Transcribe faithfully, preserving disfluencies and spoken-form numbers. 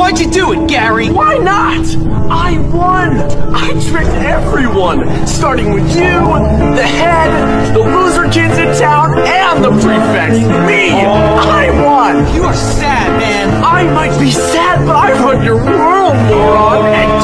Why'd you do it, Gary? Why not? I won! I tricked everyone! Starting with you, the head, the loser kids in town, and the prefects! Me! I won! You are sad, man. I might be sad, but I run your world, moron! And